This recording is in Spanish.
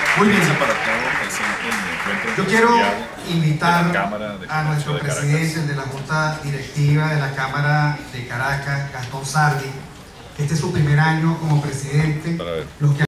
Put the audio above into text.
Muy bien. Para todo presente en el encuentro Yo quiero invitar de la Cámara de a nuestro de Caracas. presidente de la Junta Directiva de la Cámara de Caracas, Gastón Sardi. Este es su primer año como presidente. Para ver. Los que